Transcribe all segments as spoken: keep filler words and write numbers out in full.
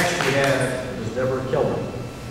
Next we have Miz Deb Kelderman.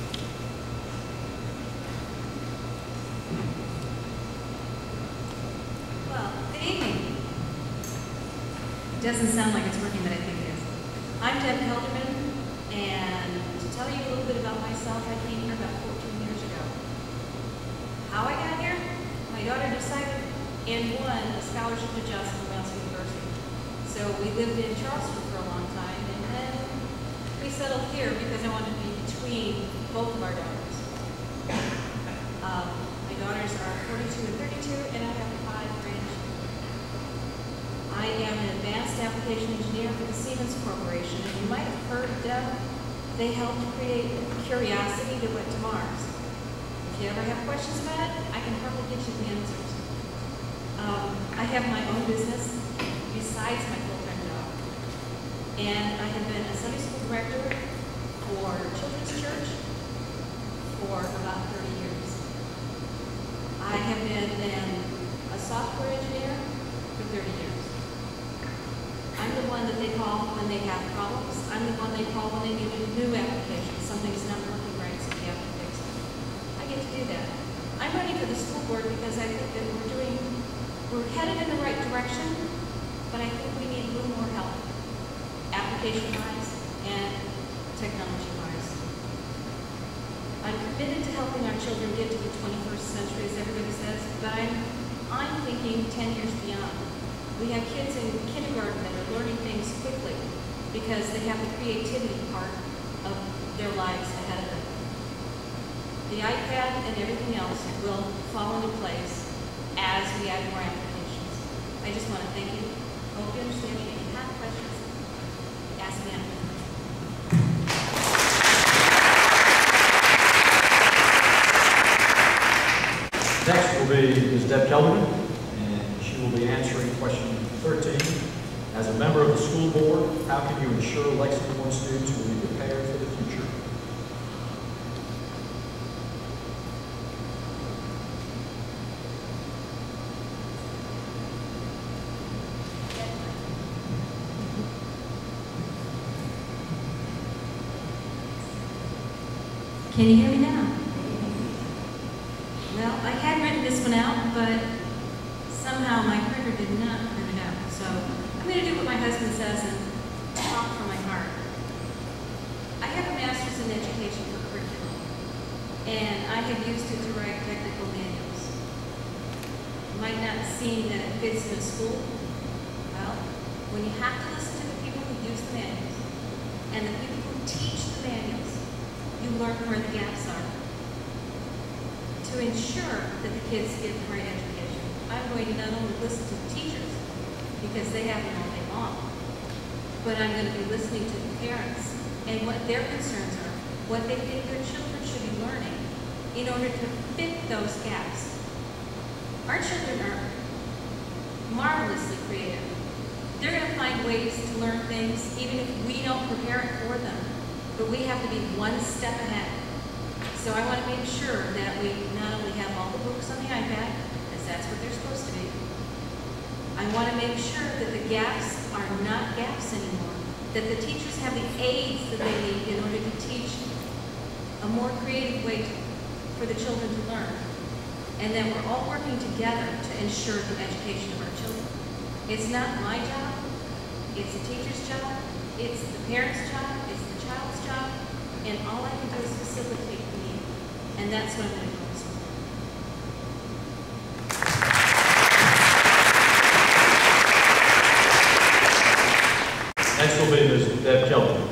Well, good evening. It doesn't sound like it's working, but I think it is. I'm Deb Kelderman, and to tell you a little bit about myself, I came here about fourteen years ago. How I got here? My daughter decided and won a scholarship to Just from Wales University. So we lived in Charleston for a long time, and then we settled here because I wanted to be between both of our daughters. Um, my daughters are forty-two and thirty-two, and I have five grandchildren. I am an advanced application engineer for the Siemens Corporation, and you might have heard them. They helped create Curiosity that went to Mars. If you ever have questions about it, I can probably get you the answers. Um, I have my own business besides my full-time job. And I have been a Sunday school director for Children's Church for about thirty years. I have been an, a software engineer for thirty years. I'm the one that they call when they have problems. I'm the one they call when they need a new application. Something's not working right, so we have to fix it. I get to do that. I'm running for the school board because I think that we're doing, we're headed in the right direction, but I think we need a little more help, application-wise and technology-wise. I'm committed to helping our children get to the twenty-first century, as everybody says, but I'm, I'm thinking ten years beyond. We have kids in kindergarten that are learning things quickly because they have the creativity part of their lives ahead of them. The iPad and everything else will fall into place as we add more applications. I just want to thank you. Hope you understand me. If you have questions, ask me after. Next will be Miz Deb Kelderman, and she will be answering question thirteen. As a member of the school board, how can you ensure Lexington One students will be prepared for the future? Can you hear me now? Well, I had written this one out, but somehow my printer did not print it out. So I'm going to do what my husband says and talk from my heart. I have a master's in education for curriculum, and I have used it to write technical manuals. It might not seem that it fits in a school. Well, when you have to listen to the people who use the manuals and the people who teach the manuals, you learn where the gaps are. To ensure that the kids get the right education, I'm going to not only listen to the teachers, because they have them all day long, but I'm going to be listening to the parents and what their concerns are, what they think their children should be learning in order to fit those gaps. Our children are marvelously creative. They're going to find ways to learn things even if we don't prepare it for them. But we have to be one step ahead. So I want to make sure that we not only have all the books on the iPad, as that's what they're supposed to be. I want to make sure that the gaps are not gaps anymore, that the teachers have the aids that they need in order to teach a more creative way to, for the children to learn. And that we're all working together to ensure the education of our children. It's not my job, it's the teacher's job, it's the parent's job, it's the child's job, and all I can do is facilitate the need. And that's what I'm going to focus on. Next will be Miz Deb Kelderman.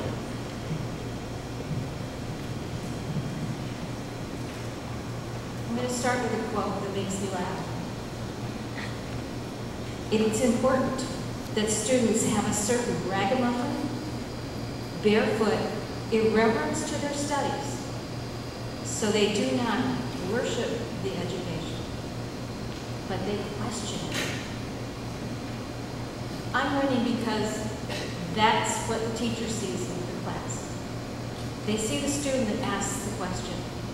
I'm going to start with a quote that makes me laugh. It's important that students have a certain ragamuffin, barefoot irreverence to their studies, so they do not worship the education, but they question it. I'm running because that's what the teacher sees in the class. They see the student that asks the question.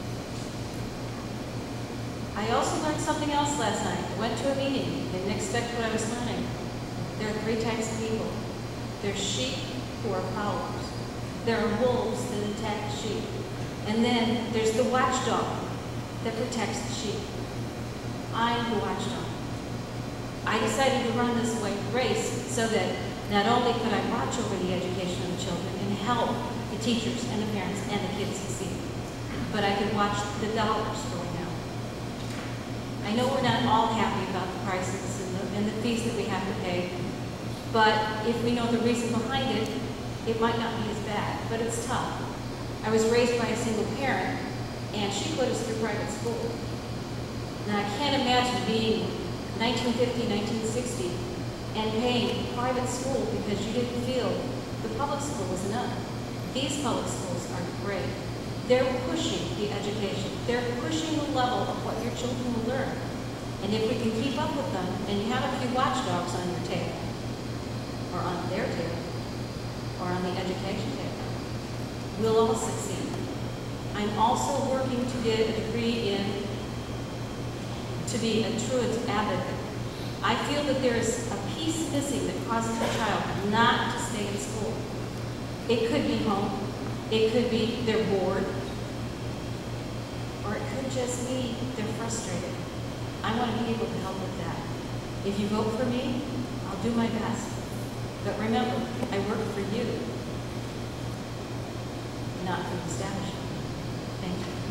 I also learned something else last night. I went to a meeting, didn't expect what I was learning. There are three types of people. There's sheep who are followers. there are wolves that attack the sheep. And then there's the watchdog that protects the sheep. I'm the watchdog. I decided to run this way race so that not only could I watch over the education of the children and help the teachers and the parents and the kids succeed, but I could watch the dollars going out. I know we're not all happy about the prices and the, and the fees that we have to pay, but if we know the reason behind it, it might not be as bad, but it's tough. I was raised by a single parent, and she put us through private school. Now, I can't imagine being nineteen fifty, nineteen sixty, and paying private school because you didn't feel the public school was enough. These public schools are great. They're pushing the education. They're pushing the level of what your children will learn. And if we can keep up with them, and you have a few watchdogs on your table, or on their table, or on the education table, we'll all succeed. I'm also working to get a degree in, to be a truant advocate. I feel that there is a piece missing that causes a child not to stay in school. It could be home, it could be they're bored, or it could just be they're frustrated. I want to be able to help with that. If you vote for me, I'll do my best. But remember, I work for you, not for the establishment. Thank you.